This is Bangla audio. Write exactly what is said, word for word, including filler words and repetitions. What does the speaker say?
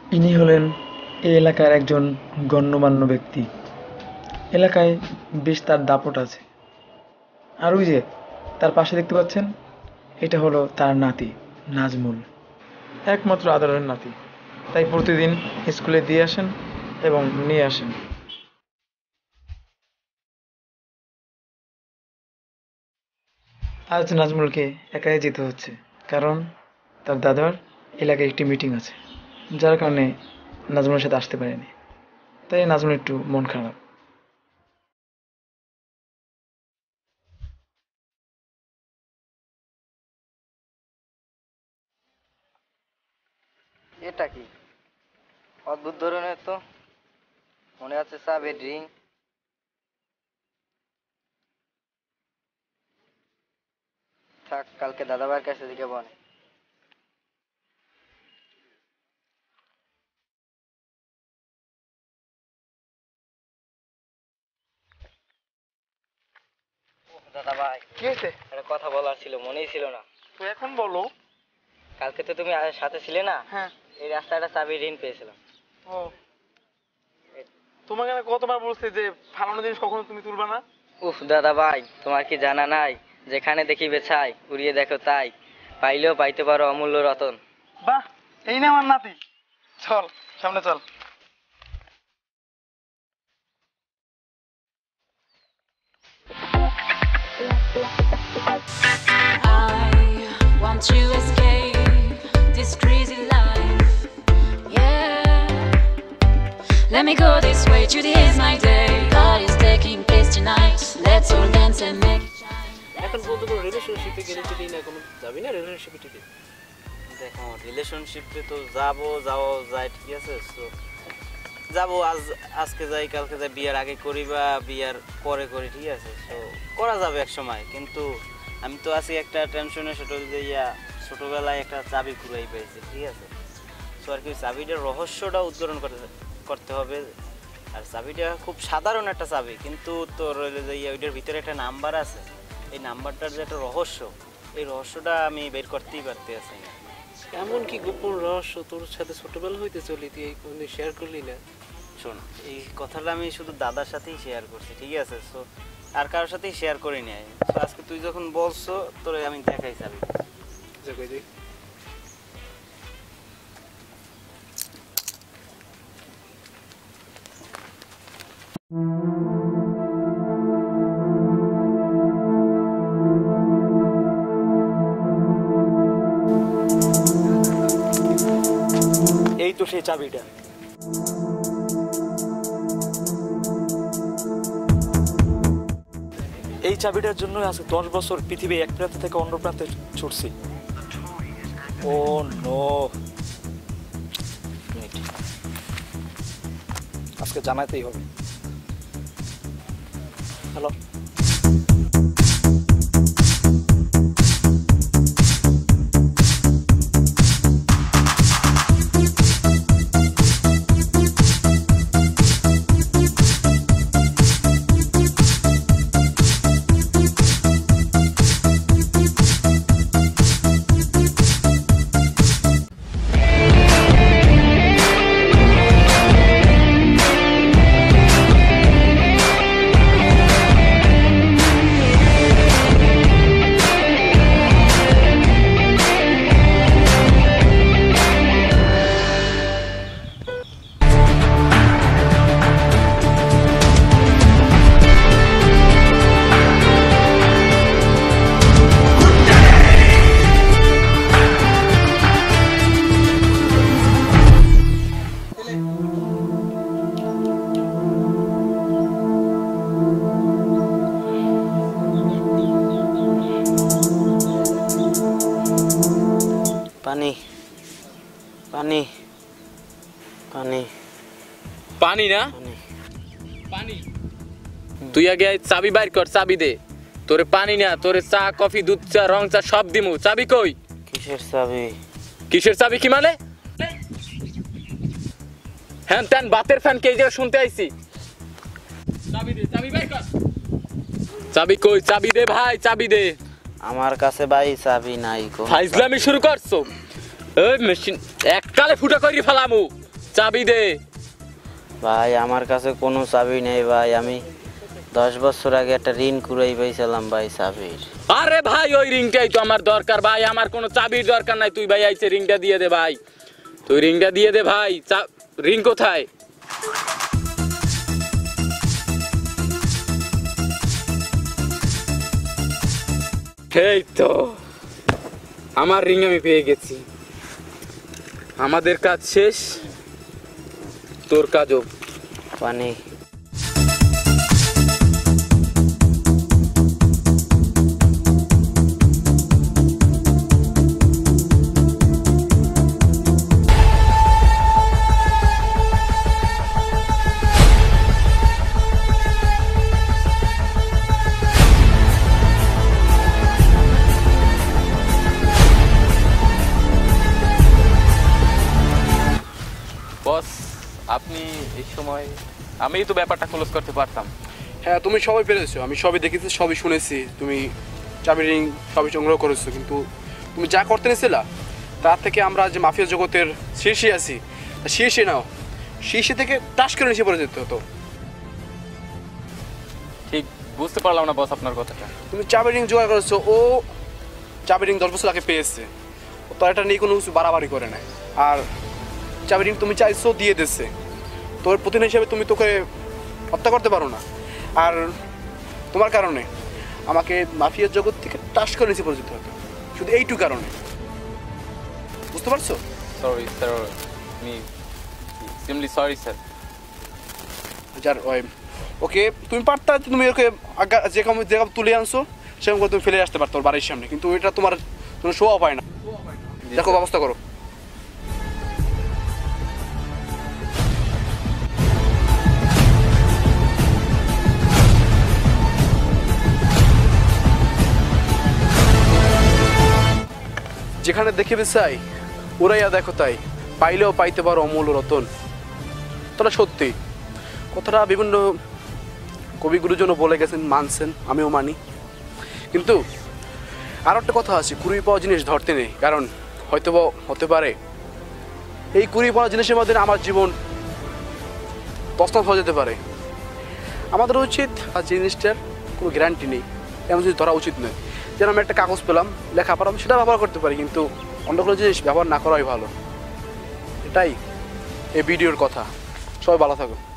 ইনি হলেন এই এলাকার একজন গণ্যমান্য ব্যক্তি। এলাকায় বেশ তার দাপট আছে। আর ওই যে তার পাশে দেখতে পাচ্ছেন, এটা হলো তার নাতি নাজমুল, একমাত্র আদরের নাতি। তাই প্রতিদিন স্কুলে দিয়ে আসেন এবং নিয়ে আসেন। আজ নাজমুলকে একাই যেতে হচ্ছে, কারণ তার দাদার এলাকায় একটি মিটিং আছে, যার কারণে নাজমুলের সাথে আসতে পারেনি। তাই নাজমুল একটু মন খারাপ। এটা কি অদ্ভুত ধরনের তো, মনে আছে চাবির রিং। থাক, কালকে দাদাভাইয়ের কাছে দিকে বনে। দাদা ভাই, কি হয়েছে? একটা কথা বলার ছিল, মনেই ছিল না। তো এখন বলো। কালকে তো তুমি আ- সাথে ছিলে না? হ্যাঁ। এই রাস্তাটা চাবির রিং পেয়েছিলাম। ও, তোমাকে আমি কতবার বলছি যে ফালানো জিনিস কখনো তুমি তুলবা না। উফ দাদা ভাই, তোমার কি জানা নাই, যেখানে দেখিবে ছাই, উড়িয়ে দেখো তাই, পাইলেও পাইতে পারো অমূল্য রতন। বাহ, এই না আমার নাতি। চল সামনে চল। I want to escape this crazy life. Yeah. Let me go this way, today is my day. God is taking place tonight. Let's all dance and make it shine. এখন পর্যন্ত কোনো রিলেশনশিপে গেলে যদি না কোনো যাবি না রিলেশনশিপে টিতে। দেখো রিলেশনশিপে তো যাবো যাওয়া যায়, ঠিক আছে। তো যাবো, আজ আজকে যাই কালকে যাই, বিয়ার আগে করি বা বিয়ার পরে করি, ঠিক আছে। তো করা যাবে এক সময়, কিন্তু আমি তো আছি একটা টেনশনে, সেটা হল যে ইয়া ছোটোবেলায় একটা চাবি কুড়াই পেয়েছি, ঠিক আছে। তো আর কি চাবিটার রহস্যটা উদ্ঘাটন করতে করতে হবে। আর চাবিটা খুব সাধারণ একটা চাবি, কিন্তু তোর হইলে যে ইয়া ওইটার ভিতরে একটা নাম্বার আছে, এই নাম্বারটার যে একটা রহস্য, এই রহস্যটা আমি বের করতেই পারতে আছি না। এমন কি গোপন রহস্য তোর সাথে ছোটবেলা হইতে চলি, তুই এই কোনদিন শেয়ার করলি না? শোন, এই কথাটা আমি শুধু দাদার সাথেই শেয়ার করছি, ঠিক আছে। সো আর কারোর সাথেই শেয়ার করি নাই। তো আজকে তুই যখন বলছো, তোরে আমি দেখাই চাবি। কই দেখ। এই তো সেই চাবিটা। এই চাবিটার জন্য আজকে দশ বছর পৃথিবী এক প্রান্ত থেকে অন্য প্রান্তে ছুটছি। ও নো, আজকে জানাতেই হবে। হ্যালো, পানি পানি পানি পানি না পানি, তুই আগে চাবি বাইর কর, চাবি দে। তোরে পানি না, তোরে চা কফি দুধ চা রং চা সব দিমু। চাবি কই? কিসের চাবি? কিসের চাবি কি মানে? হ্যাঁ তেন বাতের ফ্যান কে যে শুনতে আইছি। চাবি দে, চাবি বাইর কর। চাবি কই? চাবি দে ভাই, চাবি দে। আমার কাছে ভাই চাবি নাই গো। ফাইজলামি শুরু করছো? এই মেশিন এককালে ফুটা করি ফেলামু। চাবি দে। ভাই আমার কাছে কোনো চাবি নেই ভাই, আমি দশ বছর আগে একটা ঋণ কুড়াই পাইছিলাম ভাই চাবির। আরে ভাই ওই রিংটাই তো আমার দরকার ভাই, আমার কোনো চাবির দরকার নাই। তুই ভাই আইছে রিংটা দিয়ে দে ভাই, তুই রিংটা দিয়ে দে ভাই। রিং কোথায়? এই তো আমার রিং আমি পেয়ে গেছি। আমাদের কাজ শেষ, তোর কাজও। পানি বস, আপনি এই সময় আমি তো ব্যাপারটা ক্লোজ করতে পারতাম। হ্যাঁ তুমি সবাই পেরেছো, আমি সবই দেখেছি, সবই শুনেছি। তুমি চাবি রিং সবই সংগ্রহ করেছো, কিন্তু তুমি যা করতে নিয়েছিলা তার থেকে আমরা যে মাফিয়া জগতের শীর্ষে আছি, শীর্ষে নাও, শীর্ষে থেকে টাস করে নিচে পড়ে যেতে হতো। ঠিক বুঝতে পারলাম না বস আপনার কথাটা। তুমি চাবি রিং জোগাড় করেছো, ও চাবি রিং দশ বছর আগে পেয়েছে, ও তো এটা নিয়ে কোনো কিছু বাড়াবাড়ি করে না। আর চাবি রিং তুমি চাইছো দিয়ে দিচ্ছে, তোর প্রতিদিন হিসেবে তুমি তোকে হত্যা করতে পারো না। আর তোমার কারণে আমাকে মাফিয়ার জগৎ থেকে টাস করে নিচে পড়ে যেতে হতো, শুধু এইটুকু কারণে। বুঝতে পারছো? সরি স্যার, আমি এক্সট্রিমলি সরি স্যার। যার ওই ওকে তুমি পারতা, তুমি ওকে আগা যে কাম যে কাম তুলে আনছো সেরকম করে তুমি ফেলে আসতে পারতো ওর বাড়ির সামনে, কিন্তু এটা তোমার কোনো শো অফ হয় না। দেখো ব্যবস্থা করো। যেখানে দেখিবে চাই ওরাইয়া দেখো তাই, পাইলেও পাইতে পারো অমূল্য রতন। তাহলে সত্যি কথাটা বিভিন্ন কবি গুরুজন বলে গেছেন, মানছেন, আমিও মানি। কিন্তু আর একটা কথা আছে, কুড়ি পাওয়া জিনিস ধরতে নেই, কারণ হয়তো হতে পারে এই কুড়ি পাওয়া জিনিসের মধ্যে আমার জীবন তছনছ হয়ে যেতে পারে। আমাদের উচিত আর জিনিসটার কোনো গ্যারান্টি নেই, এমন জিনিস ধরা উচিত নয়। যেন আমি একটা কাগজ পেলাম, লেখা পড়াম, সেটা ব্যবহার করতে পারি, কিন্তু অন্য কোনো জিনিস ব্যবহার না করাই ভালো। এটাই এই ভিডিওর কথা। সবাই ভালো থাকো।